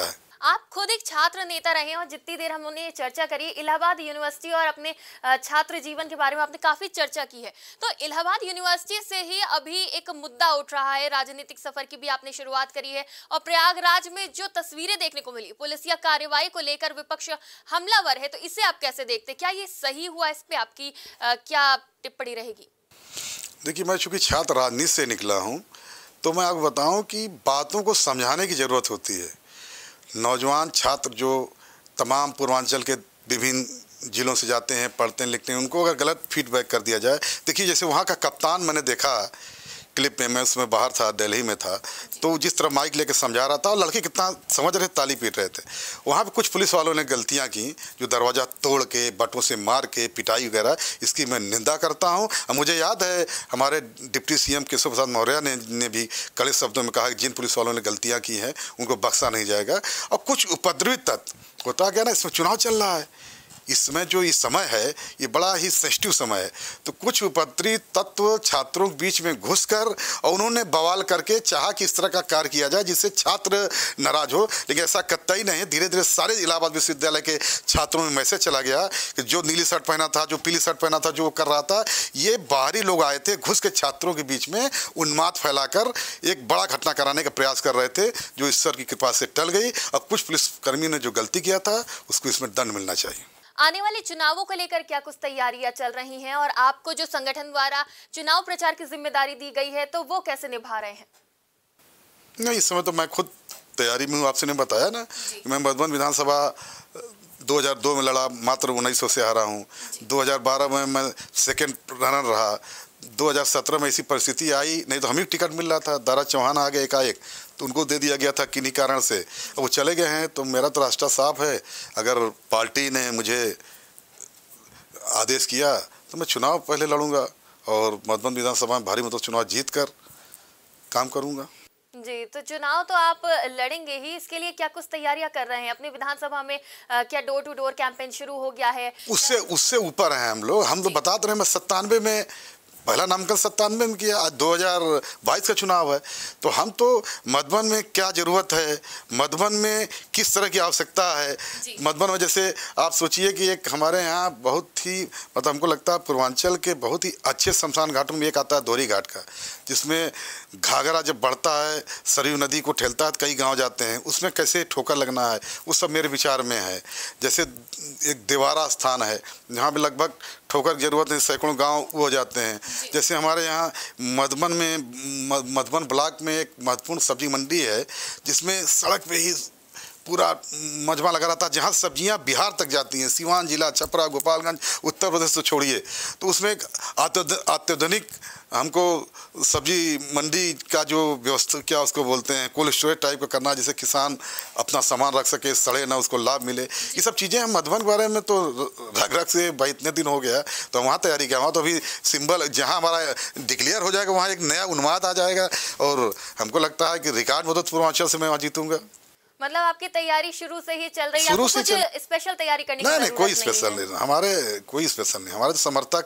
B: आप खुद एक छात्र नेता रहे हैं और जितनी देर हमने चर्चा करी इलाहाबाद यूनिवर्सिटी और अपने छात्र जीवन के बारे में आपने काफी चर्चा की है, तो इलाहाबाद यूनिवर्सिटी से ही अभी एक मुद्दा उठ रहा है, राजनीतिक सफर की भी आपने शुरुआत करी है और प्रयागराज में जो तस्वीरें देखने को मिली पुलिसिया कार्रवाई को लेकर विपक्ष हमलावर है, तो इसे आप कैसे देखते, क्या ये सही हुआ, इस पे आपकी क्या टिप्पणी रहेगी?
D: देखिए, मैं चूंकि छात्र राजनीति से निकला हूं, तो मैं आपको बताऊं कि बातों को समझाने की ज़रूरत होती है। नौजवान छात्र जो तमाम पूर्वांचल के विभिन्न जिलों से जाते हैं, पढ़ते हैं, लिखते हैं, उनको अगर गलत फीडबैक कर दिया जाए, देखिए जैसे वहाँ का कप्तान मैंने देखा क्लिप में, मैं उसमें बाहर था, दिल्ली में था, तो जिस तरह माइक लेके समझा रहा था और लड़के कितना समझ रहे, ताली पीट रहे थे। वहाँ पे कुछ पुलिस वालों ने गलतियाँ की, जो दरवाज़ा तोड़ के, बटों से मार के, पिटाई वगैरह, इसकी मैं निंदा करता हूँ। और मुझे याद है हमारे डिप्टी सीएम केशव प्रसाद मौर्य ने भी कड़े शब्दों में कहा कि जिन पुलिस वालों ने गलतियाँ की हैं उनको बख्शा नहीं जाएगा। और कुछ उपद्रवी तत्व, होता क्या ना, इसमें चुनाव चल रहा है, इसमें जो ये समय है ये बड़ा ही सेंसिटिव समय है, तो कुछ उपद्रवी तत्व छात्रों के बीच में घुसकर और उन्होंने बवाल करके चाहा कि इस तरह का कार्य किया जाए जिससे छात्र नाराज हो, लेकिन ऐसा कतई नहीं। धीरे धीरे सारे इलाहाबाद विश्वविद्यालय के छात्रों में मैसेज चला गया कि जो नीली शर्ट पहना था, जो पीली शर्ट पहना था, जो कर रहा था, ये बाहरी लोग आए थे, घुस के छात्रों के बीच में उन्माद फैलाकर एक बड़ा घटना कराने का प्रयास कर रहे थे, जो ईश्वर की कृपा से टल गई। और कुछ पुलिसकर्मी ने जो गलती किया था उसको इसमें दंड मिलना चाहिए।
B: आने वाले चुनावों को लेकर क्या कुछ तैयारियां चल रही हैं और आपको जो संगठन द्वारा चुनाव प्रचार की जिम्मेदारी दी गई है तो वो कैसे निभा रहे हैं?
D: नहीं, इस समय तो मैं खुद तैयारी में हूँ। आपसे ने बताया ना, मैं मधुबन विधानसभा 2002 में लड़ा, मात्र 1900 से हारा हूँ। 2012 में मैं सेकंड रनर रहा। 2017 में ऐसी परिस्थिति आई, नहीं तो हमें टिकट मिल रहा था, दारा चौहान आ गए एकाएक, तो उनको दे दिया गया था किन्हीं कारण से, वो चले गए हैं। तो मेरा तो रास्ता साफ है, अगर पार्टी ने मुझे आदेश किया तो मैं चुनाव पहले लड़ूंगा और मधुबन विधानसभा में भारी मतलब चुनाव जीत कर काम करूंगा।
B: जी, तो चुनाव तो आप लड़ेंगे ही, इसके लिए क्या कुछ तैयारियां कर रहे हैं अपनी विधानसभा में? क्या डोर टू डोर कैंपेन शुरू हो गया है?
D: उससे ऊपर हैं हम लोग। हम तो बताते रहे, मैं 97 में पहला नामांकन 97 में किया, आज 2022 का चुनाव है, तो हम तो मधुबन में क्या ज़रूरत है, मधुबन में किस तरह की आवश्यकता है, मधुबन में जैसे आप सोचिए कि एक हमारे यहाँ बहुत ही मतलब हमको लगता है पूर्वांचल के बहुत ही अच्छे शमशान घाटों में एक आता है दोहरी घाट का, जिसमें घाघरा जब बढ़ता है सरयू नदी को ठेलता है, कई गांव जाते हैं, उसमें कैसे ठोकर लगना है वो सब मेरे विचार में है। जैसे एक देवारा स्थान है जहाँ पे लगभग ठोकर की जरूरत नहीं, सैकड़ों गांव वो हो जाते हैं। जैसे हमारे यहाँ मधुबन में मधुबन ब्लॉक में एक महत्वपूर्ण सब्जी मंडी है जिसमें सड़क पे ही पूरा मजमा लगा रहता है, जहाँ सब्जियां बिहार तक जाती हैं, सिवान जिला, छपरा, गोपालगंज, उत्तर प्रदेश तो छोड़िए। तो उसमें एक अत्याधुनिक हमको सब्जी मंडी का जो व्यवस्था, क्या उसको बोलते हैं, कोल्ड स्टोरेज टाइप का करना, जिससे किसान अपना सामान रख सके, सड़े ना, उसको लाभ मिले। ये सब चीज़ें हम मधुबन के बारे में तो रग रग से भाई इतने दिन हो गया, तो वहाँ तैयारी किया। वहाँ तो अभी सिंबल जहाँ हमारा डिक्लेयर हो जाएगा वहाँ एक नया उन्माद आ जाएगा और हमको लगता है कि रिकॉर्ड मदद पूर्वांचल से मैं वहाँ जीतूंगा।
B: मतलब आपकी तैयारी शुरू से ही चल रही है?
D: शुरू से
B: स्पेशल तैयारी करनी?
D: नहीं, कोई स्पेशल नहीं, हमारे कोई स्पेशल नहीं। हमारे तो समर्थक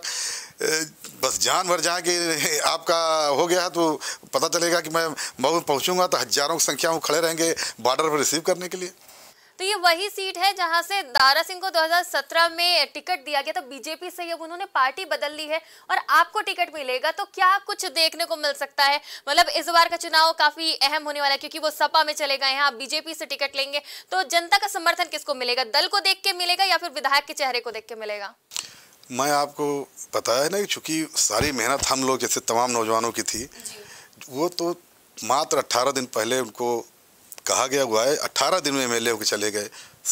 D: बस जान भर जाए कि आपका हो गया है तो पता चलेगा कि मैं मऊ पहुंचूंगा तो हजारों की संख्या में खड़े रहेंगे बॉर्डर पर रिसीव करने के लिए।
B: तो ये वही सीट है जहां से दारा सिंह को 2017 में टिकट दिया गया, तो बीजेपी से अब उन्होंने पार्टी बदल ली है और आपको टिकट मिलेगा, तो क्या कुछ देखने को मिल सकता है? मतलब इस बार का चुनाव काफी अहम होने वाला है क्योंकि वो सपा में चले गए हैं, आप बीजेपी से टिकट लेंगे, तो जनता का समर्थन किसको मिलेगा? दल को देख के मिलेगा या फिर विधायक के चेहरे को देख के मिलेगा?
D: मैं आपको बताया है ना कि चूंकि सारी मेहनत हम लोग जैसे तमाम नौजवानों की थी, वो तो मात्र 18 दिन पहले उनको कहा गया हुआ है, 18 दिन में एमएलए होकर चले गए।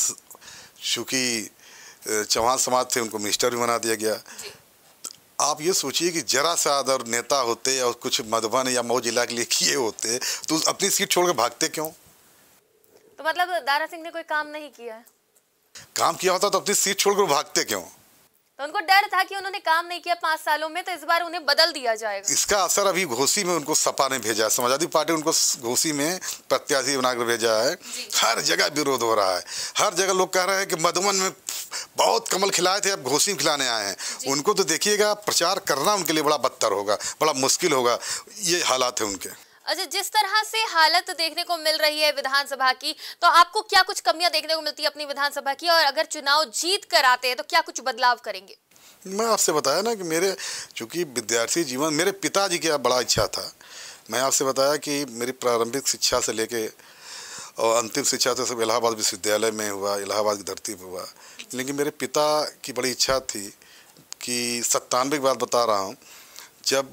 D: चूँकि चौहान समाज थे उनको मिनिस्टर भी बना दिया गया। आप ये सोचिए कि जरा सा अगर नेता होते और कुछ मधुबन या मऊ जिला के लिए किए होते तो अपनी सीट छोड़ के भागते क्यों?
B: तो मतलब दारा सिंह ने कोई काम नहीं किया है?
D: काम किया होता तो अपनी सीट छोड़कर भागते क्यों?
B: तो उनको डर था कि उन्होंने काम नहीं किया 5 सालों में, तो इस बार उन्हें बदल दिया जाएगा।
D: इसका असर अभी घोसी में उनको सपा ने भेजा है, समाजवादी पार्टी उनको घोसी में प्रत्याशी बनाकर भेजा है। हर जगह विरोध हो रहा है, हर जगह लोग कह रहे हैं कि मधुबन में बहुत कमल खिलाए थे, अब घोसी में खिलाने आए हैं। उनको तो देखिएगा प्रचार करना उनके लिए बड़ा बदतर होगा, बड़ा मुश्किल होगा, ये हालात है उनके।
B: अच्छा, जिस तरह से हालत देखने को मिल रही है विधानसभा की, तो आपको क्या कुछ कमियां देखने को मिलती है अपनी विधानसभा की, और अगर चुनाव जीत कर आते हैं तो क्या कुछ बदलाव करेंगे?
D: मैं आपसे बताया ना कि मेरे चूंकि विद्यार्थी जीवन, मेरे पिताजी की बड़ा इच्छा था। मैं आपसे बताया कि मेरी प्रारंभिक शिक्षा से लेके और अंतिम शिक्षा तो सब इलाहाबाद विश्वविद्यालय में हुआ, इलाहाबाद की धरती पर हुआ। लेकिन मेरे पिता की बड़ी इच्छा थी कि 97 की बात बता रहा हूँ, जब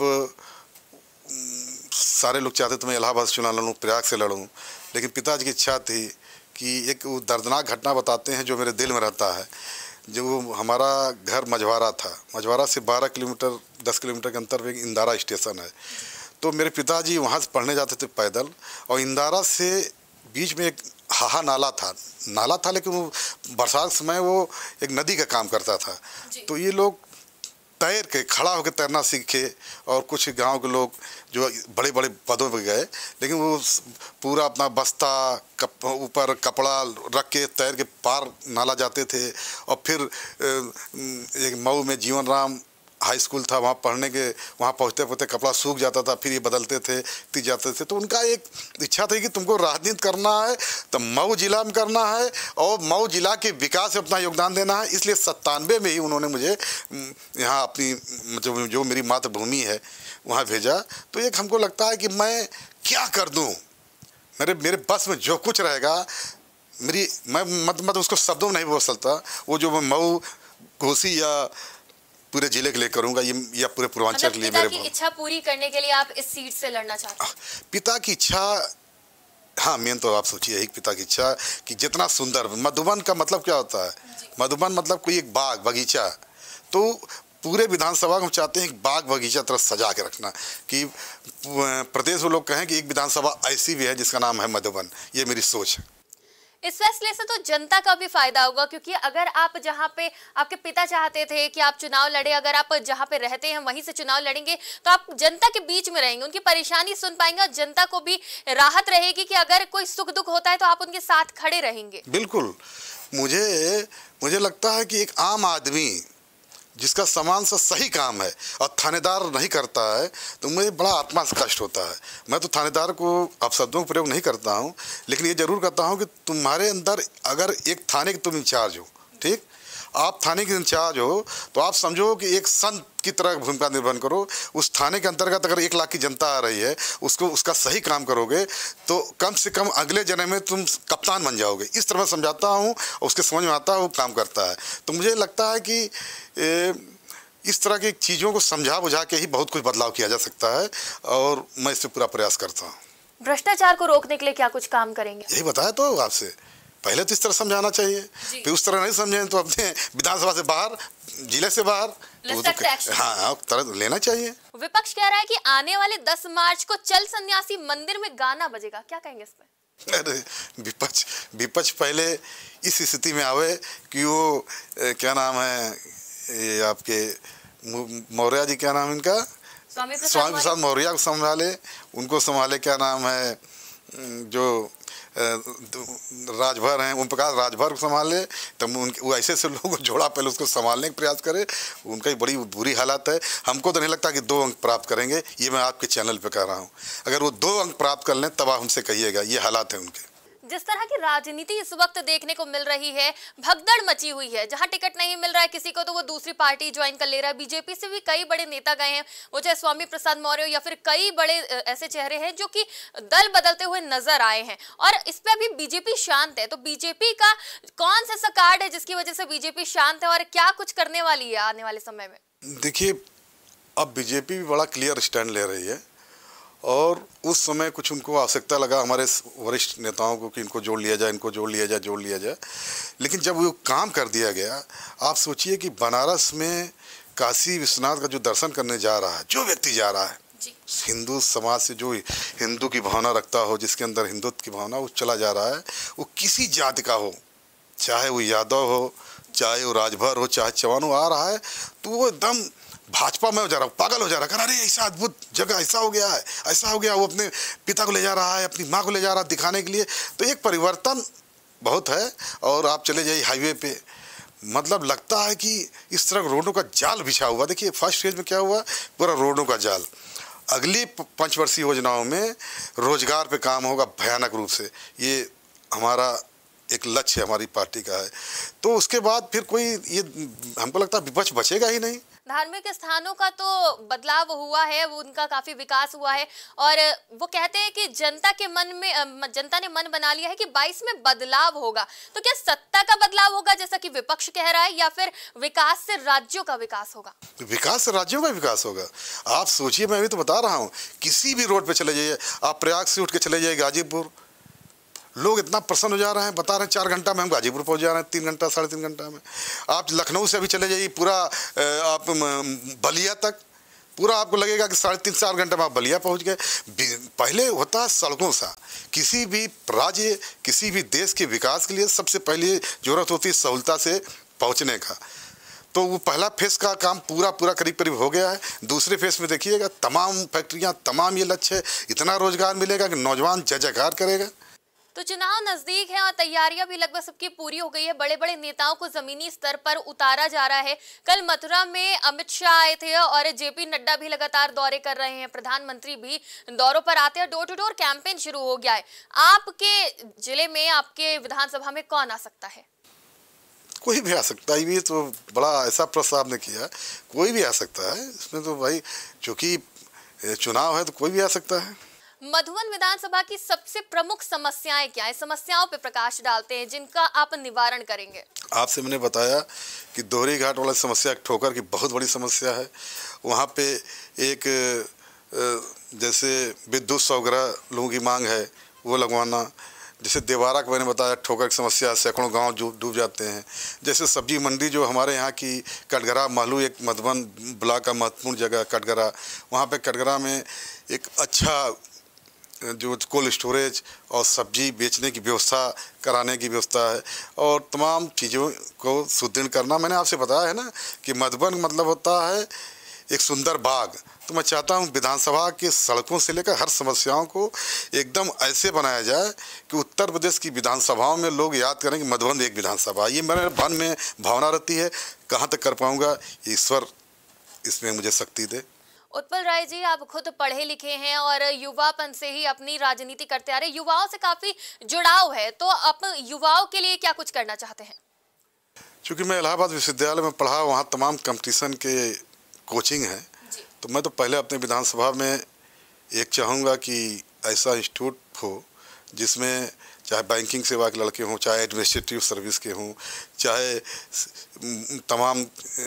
D: सारे लोग चाहते थे मैं इलाहाबाद से चुनाव लड़ूँ, प्रयाग से लड़ूँ, लेकिन पिताजी की इच्छा थी कि एक वो दर्दनाक घटना बताते हैं जो मेरे दिल में रहता है। जो हमारा घर मझवारा था, मझवारा से 12 किलोमीटर 10 किलोमीटर के अंतर में इंदारा स्टेशन है। तो मेरे पिताजी वहाँ से पढ़ने जाते थे पैदल, और इंदारा से बीच में एक हाहा नाला था लेकिन वो बरसात समय वो एक नदी का काम करता था। तो ये लोग तैर के खड़ा होकर तैरना सीखे, और कुछ गांव के लोग जो बड़े बड़े पदों पर गए, लेकिन वो पूरा अपना बस्ता ऊपर कपड़ा रख के तैर के पार नाला जाते थे। और फिर एक मऊ में जीवन राम हाई स्कूल था, वहाँ पढ़ने के, वहाँ पहुँचते पहुँचते कपड़ा सूख जाता था, फिर ये बदलते थे, तीज जाते थे। तो उनका एक इच्छा थी कि तुमको राजनीति करना है तो मऊ जिला में करना है, और मऊ जिला के विकास में अपना योगदान देना है। इसलिए 97 में ही उन्होंने मुझे यहाँ अपनी जो मेरी मातृभूमि है वहाँ भेजा। तो एक हमको लगता है कि मैं क्या कर दूँ, मेरे बस में जो कुछ रहेगा, मैं उसको शब्दों में नहीं बोल सकता। वो जो मैं मऊ घोसी या पूरे जिले के लिए करूंगा, ये या पूरे पूर्वांचल के लिए।
B: पिता की इच्छा पूरी करने के लिए आप इस सीट से लड़ना चाहते हैं? पिता की इच्छा,
D: हाँ, मेन तो आप सोचिए एक पिता की इच्छा कि जितना सुंदर मधुबन का मतलब क्या होता है, मधुबन मतलब कोई एक बाग बगीचा। तो पूरे विधानसभा को हम चाहते हैं एक बाग बगीचा तरह सजा के रखना, कि प्रदेश में लोग कहें कि एक विधानसभा ऐसी भी है जिसका नाम है मधुबन। ये मेरी सोच है।
B: इस फैसले से तो जनता का भी फायदा होगा, क्योंकि अगर आप जहां पे आपके पिता चाहते थे कि आप चुनाव लड़े, अगर आप जहां पे रहते हैं वहीं से चुनाव लड़ेंगे तो आप जनता के बीच में रहेंगे, उनकी परेशानी सुन पाएंगे, और जनता को भी राहत रहेगी कि अगर कोई सुख दुख होता है तो आप उनके साथ खड़े रहेंगे।
D: बिल्कुल, मुझे लगता है कि एक आम आदमी जिसका सामान से सही काम है और थानेदार नहीं करता है तो मुझे बड़ा आत्मा से कष्ट होता है। मैं तो थानेदार को अपशब्दों का प्रयोग नहीं करता हूँ, लेकिन ये जरूर करता हूँ कि तुम्हारे अंदर अगर एक थाने के तुम इंचार्ज हो, ठीक, आप थाने के इंचार्ज हो, तो आप समझो कि एक संत की तरह भूमिका निर्वहन करो। उस थाने के अंतर्गत अगर 1 लाख की जनता आ रही है, उसका सही काम करोगे तो कम से कम अगले जन्म में तुम कप्तान बन जाओगे। इस तरह मैं समझाता हूँ, उसके समझ में आता है, वो काम करता है। तो मुझे लगता है कि इस तरह की चीज़ों को समझा बुझा के ही बहुत कुछ बदलाव किया जा सकता है, और मैं इससे पूरा प्रयास करता हूँ।
B: भ्रष्टाचार को रोकने के लिए क्या कुछ काम करेंगे?
D: यही बताया तो आपसे, पहले तो इस तरह समझाना चाहिए, फिर उस तरह नहीं समझें तो अपने विधानसभा से बाहर, जिले से बाहर तो हाँ तरह लेना चाहिए।
B: विपक्ष कह रहा है कि आने वाले 10 मार्च को चल सन्यासी मंदिर में गाना बजेगा, क्या कहेंगे इस पे?
D: अरे विपक्ष पहले इस स्थिति में आवे कि वो क्या नाम है ये आपके मौर्य जी, क्या नाम इनका, स्वामी प्रसाद मौर्य को संभाले, उनको संभाले, क्या नाम है जो राजभर हैं, ओम प्रकाश राजभर को संभाले, तब वो ऐसे लोगों को जोड़ा, पहले उसको संभालने का प्रयास करे। उनका ही बड़ी बुरी हालत है। हमको तो नहीं लगता कि 2 अंक प्राप्त करेंगे, ये मैं आपके चैनल पे कह रहा हूँ। अगर वो 2 अंक प्राप्त कर लें तब आप हमसे कहिएगा, ये हालात है उनके।
B: जिस तरह की राजनीति इस वक्त देखने को मिल रही है, भगदड़ मची हुई है, जहां टिकट नहीं मिल रहा है किसी को तो वो दूसरी पार्टी ज्वाइन कर ले रहा है। बीजेपी से भी कई बड़े नेता गए हैं, वो चाहे स्वामी प्रसाद मौर्य या फिर कई बड़े ऐसे चेहरे हैं जो कि दल बदलते हुए नजर आए हैं, और इस पे अभी बीजेपी शांत है। तो बीजेपी का कौन सा कार्ड है जिसकी वजह से बीजेपी शांत है, और क्या कुछ करने वाली है आने वाले समय में?
D: देखिए, अब बीजेपी भी बड़ा क्लियर स्टैंड ले रही है, और उस समय कुछ उनको आवश्यकता लगा हमारे वरिष्ठ नेताओं को कि इनको जोड़ लिया जाए, इनको जोड़ लिया जाए। लेकिन जब वो काम कर दिया गया, आप सोचिए कि बनारस में काशी विश्वनाथ का जो दर्शन करने जा रहा है, जो व्यक्ति जा रहा है, हिंदू समाज से जो हिंदू की भावना रखता हो, जिसके अंदर हिंदुत्व की भावना, वो चला जा रहा है, वो किसी जाति का हो, चाहे वो यादव हो, चाहे वो राजभर हो, चाहे चौहान हो, आ रहा है तो वो एकदम भाजपा में हो जा रहा, पागल हो जा रहा है। अरे ऐसा अद्भुत जगह, ऐसा हो गया है, ऐसा हो गया। वो अपने पिता को ले जा रहा है, अपनी माँ को ले जा रहा है दिखाने के लिए। तो एक परिवर्तन बहुत है। और आप चले जाइए हाईवे पे, मतलब लगता है कि इस तरह रोडों का जाल बिछा हुआ। देखिए फर्स्ट फेज में क्या हुआ, पूरा रोडों का जाल। अगली पंचवर्षीय योजनाओं में रोजगार पे काम होगा भयानक रूप से। ये हमारा एक लक्ष्य हमारी पार्टी का है। तो उसके बाद फिर कोई ये हमको लगता है विपक्ष बचेगा ही नहीं।
B: धार्मिक स्थानों का तो बदलाव हुआ है, वो उनका काफी विकास हुआ है और वो कहते हैं कि जनता ने मन बना लिया है कि 22 में बदलाव होगा। तो क्या सत्ता का बदलाव होगा जैसा कि विपक्ष कह रहा है, या फिर विकास से राज्यों का विकास होगा?
D: विकास से राज्यों का विकास होगा। आप सोचिए, मैं अभी तो बता रहा हूँ, किसी भी रोड पे चले जाइए, आप प्रयाग से उठ के चले जाइए गाजीपुर, लोग इतना प्रसन्न हो जा रहे हैं, बता रहे हैं 4 घंटा में हम गाजीपुर पहुंच जा रहे हैं, 3 घंटा 3.5 घंटा में। आप लखनऊ से अभी चले जाइए पूरा आप बलिया तक, पूरा आपको लगेगा कि 3.5-4 घंटे में आप बलिया पहुंच गए। पहले होता है सड़कों सा, किसी भी राज्य किसी भी देश के विकास के लिए सबसे पहले जरूरत होती है सहूलता से पहुँचने का। तो वो पहला फेस का काम पूरा करीब हो गया है। दूसरे फेस में देखिएगा तमाम फैक्ट्रियाँ, तमाम ये लक्ष्य है, इतना रोजगार मिलेगा कि नौजवान जय जयकार करेगा।
B: तो चुनाव नजदीक है और तैयारियां भी लगभग सबकी पूरी हो गई है। बड़े बड़े नेताओं को जमीनी स्तर पर उतारा जा रहा है। कल मथुरा में अमित शाह आए थे और जेपी नड्डा भी लगातार दौरे कर रहे हैं। प्रधानमंत्री भी दौरों पर आते हैं। डोर टू डोर कैंपेन शुरू हो गया है। आपके जिले में, आपके विधानसभा में कौन आ सकता है?
D: कोई भी आ सकता है। ये तो बड़ा ऐसा प्रश्न आपने किया, कोई भी आ सकता है इसमें तो भाई, चूंकि चुनाव है तो कोई भी आ सकता है।
B: मधुबन विधानसभा की सबसे प्रमुख समस्याएं क्या है? समस्याओं पे प्रकाश डालते हैं जिनका आप निवारण करेंगे। आपसे
D: मैंने बताया कि दोहरी घाट वाला समस्या ठोकर की बहुत बड़ी समस्या है। वहाँ पे एक जैसे विद्युत सौगरह लोगों की मांग है, वो लगवाना। जैसे देवारा का मैंने बताया ठोकर की समस्या, सैकड़ों गांव डूब जाते हैं। जैसे सब्जी मंडी जो हमारे यहाँ की कटघरा महलू, एक मधुबन ब्लॉक का महत्वपूर्ण जगह कटघरा, वहाँ पे कटघरा में एक अच्छा जो कोल्ड स्टोरेज और सब्जी बेचने की व्यवस्था कराने की व्यवस्था है, और तमाम चीज़ों को सुदृढ़ करना। मैंने आपसे बताया है ना कि मधुबन मतलब होता है एक सुंदर बाग। तो मैं चाहता हूँ विधानसभा के सड़कों से लेकर हर समस्याओं को एकदम ऐसे बनाया जाए कि उत्तर प्रदेश की विधानसभाओं में लोग याद करें कि मधुबन एक विधानसभा। ये मेरे मन में भावना रहती है। कहाँ तक कर पाऊँगा, ईश्वर इसमें मुझे शक्ति दे।
B: उत्पल राय जी, आप खुद पढ़े लिखे हैं और युवापन से ही अपनी राजनीति करते आ रहे, युवाओं से काफी जुड़ाव है, तो आप युवाओं के लिए क्या कुछ करना चाहते हैं?
D: क्योंकि मैं इलाहाबाद विश्वविद्यालय में पढ़ा, वहाँ तमाम कंपटीशन के कोचिंग है, तो मैं तो पहले अपने विधानसभा में एक चाहूँगा कि ऐसा इंस्टीट्यूट हो जिसमें चाहे बैंकिंग सेवा के लड़के हों, चाहे एडमिनिस्ट्रेटिव सर्विस के हों, चाहे तमाम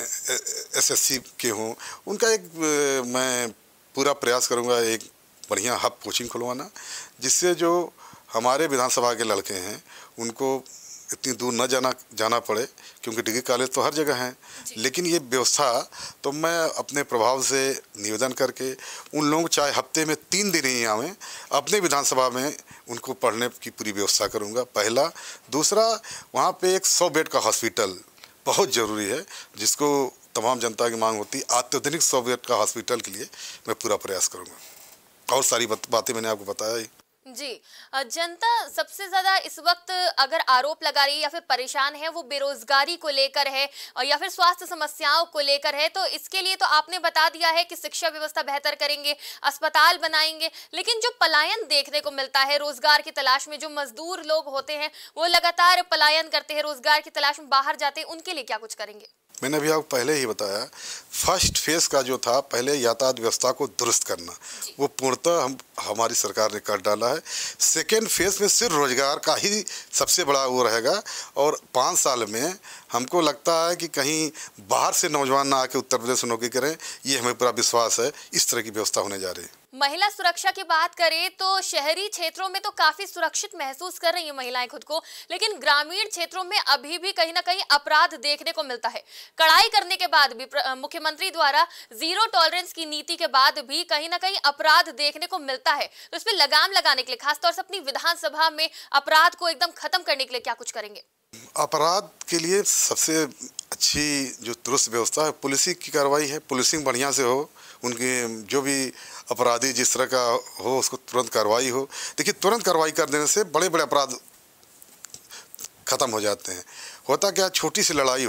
D: एसएससी के हों, उनका एक मैं पूरा प्रयास करूंगा एक बढ़िया हब कोचिंग खुलवाना, जिससे जो हमारे विधानसभा के लड़के हैं उनको इतनी दूर न जाना पड़े, क्योंकि डिग्री कॉलेज तो हर जगह हैं। लेकिन ये व्यवस्था तो मैं अपने प्रभाव से निवेदन करके उन लोगों चाहे हफ्ते में 3 दिन ही आवें, अपने विधानसभा में उनको पढ़ने की पूरी व्यवस्था करूंगा, पहला। दूसरा, वहाँ पे एक 100 बेड का हॉस्पिटल बहुत ज़रूरी है, जिसको तमाम जनता की मांग होती है। अत्याधुनिक 100 बेड का हॉस्पिटल के लिए मैं पूरा प्रयास करूँगा। और सारी बातें मैंने आपको बताया ही।
B: जी, जनता सबसे ज्यादा इस वक्त अगर आरोप लगा रही है या फिर परेशान है, वो बेरोजगारी को लेकर है या फिर स्वास्थ्य समस्याओं को लेकर है। तो इसके लिए तो आपने बता दिया है कि शिक्षा व्यवस्था बेहतर करेंगे, अस्पताल बनाएंगे, लेकिन जो पलायन देखने को मिलता है रोजगार की तलाश में, जो मजदूर लोग होते हैं वो लगातार पलायन करते हैं, रोजगार की तलाश में बाहर जाते हैं, उनके लिए क्या कुछ करेंगे?
D: मैंने अभी आपको पहले ही बताया, फर्स्ट फेज का जो था पहले यातायात व्यवस्था को दुरुस्त करना, वो पूर्णतः हमारी सरकार ने कर डाला है। सेकेंड फेज में सिर्फ रोजगार का ही सबसे बड़ा वो रहेगा, और 5 साल में हमको लगता है कि कहीं बाहर से नौजवान ना आके उत्तर प्रदेश में नौकरी करें, ये हमें पूरा विश्वास है। इस तरह की व्यवस्था होने जा रही है।
B: महिला सुरक्षा की बात करें तो शहरी क्षेत्रों में तो काफी सुरक्षित महसूस कर रही हैं महिलाएं खुद को, लेकिन ग्रामीण क्षेत्रों में अभी भी कहीं ना कहीं अपराध देखने को मिलता है। कड़ाई करने के बाद भी, मुख्यमंत्री द्वारा जीरो टॉलरेंस की नीति के बाद भी कहीं ना कहीं अपराध देखने को मिलता है। तो इस पर लगाम लगाने के लिए, खासतौर से अपनी विधानसभा में अपराध को एकदम खत्म करने के लिए क्या कुछ करेंगे?
D: अपराध के लिए सबसे अच्छी जो दुरुस्त व्यवस्था है पुलिसिंग की कार्रवाई है। पुलिसिंग बढ़िया से हो, उनके जो भी अपराधी जिस तरह का हो उसको तुरंत कार्रवाई हो। देखिए, तुरंत कार्रवाई कर देने से बड़े बड़े अपराध खत्म हो जाते हैं। होता क्या, छोटी सी लड़ाई हो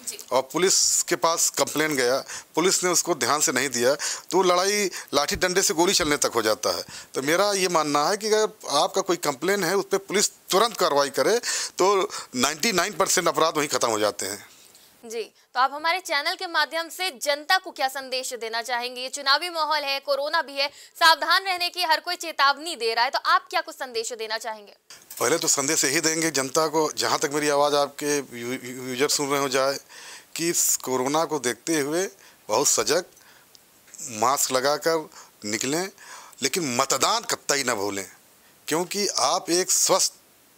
D: और पुलिस के पास कंप्लेन गया, पुलिस ने उसको ध्यान से नहीं दिया तो लड़ाई लाठी डंडे से गोली चलने तक हो जाता है। तो मेरा ये मानना है कि अगर आपका कोई कंप्लेन है उस पर पुलिस तुरंत कार्रवाई करे तो 99% अपराध वहीं खत्म हो जाते हैं।
B: जी, तो आप हमारे चैनल के माध्यम से जनता को क्या संदेश देना चाहेंगे? ये चुनावी माहौल है, कोरोना भी है, सावधान रहने की हर कोई चेतावनी दे रहा है, तो आप क्या कुछ संदेश देना चाहेंगे?
D: पहले तो संदेश यही देंगे जनता को, जहाँ तक मेरी आवाज़ आपके यूजर सुन रहे हो जाए, कि इस कोरोना को देखते हुए बहुत सजग, मास्क लगाकर निकलें, लेकिन मतदान कतई न भूलें, क्योंकि आप एक स्वस्थ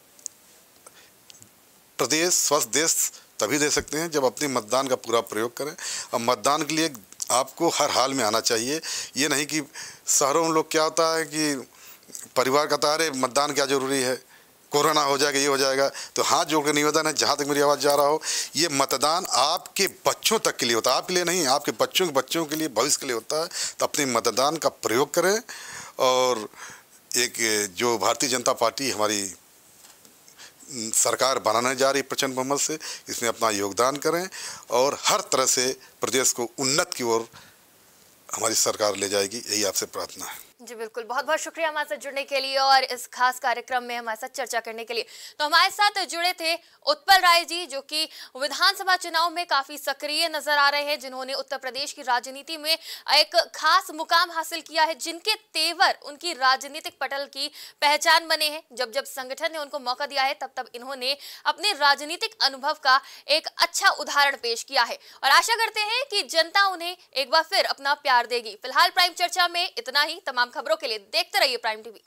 D: प्रदेश, स्वस्थ देश तभी दे सकते हैं जब अपने मतदान का पूरा प्रयोग करें। और मतदान के लिए आपको हर हाल में आना चाहिए। ये नहीं कि शहरों में लोग क्या होता है कि परिवार का तारे मतदान क्या ज़रूरी है, कोरोना हो जाएगा, ये हो जाएगा। तो हाथ जोड़ कर निवेदन है, जहाँ तक मेरी आवाज़ जा रहा हो, ये मतदान आपके बच्चों तक के लिए होता है, आपके लिए नहीं, आपके बच्चों के लिए, भविष्य के लिए होता है। तो अपने मतदान का प्रयोग करें और एक जो भारतीय जनता पार्टी हमारी सरकार बनाने जा रही प्रचंड बहुमत से, इसमें अपना योगदान करें और हर तरह से प्रदेश को उन्नत की ओर हमारी सरकार ले जाएगी, यही आपसे प्रार्थना है।
B: जी बिल्कुल, बहुत बहुत शुक्रिया हमारे साथ जुड़ने के लिए और इस खास कार्यक्रम में हमारे साथ चर्चा करने के लिए। तो हमारे साथ जुड़े थे उत्पल राय जी, जो कि विधानसभा चुनाव में काफी सक्रिय नजर आ रहे हैं, जिन्होंने उत्तर प्रदेश की राजनीति में एक खास मुकाम हासिल किया है, जिनके तेवर उनकी राजनीतिक पटल की पहचान बने हैं। जब जब संगठन ने उनको मौका दिया है तब तब इन्होंने अपने राजनीतिक अनुभव का एक अच्छा उदाहरण पेश किया है और आशा करते हैं कि जनता उन्हें एक बार फिर अपना प्यार देगी। फिलहाल प्राइम चर्चा में इतना ही। तमाम खबरों के लिए देखते रहिए प्राइम टीवी।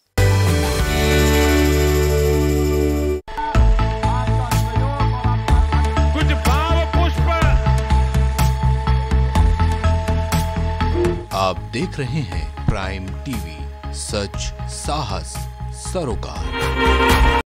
E: कुछ भाव पुष्प।
A: आप देख रहे हैं प्राइम टीवी, सच साहस सरोकार।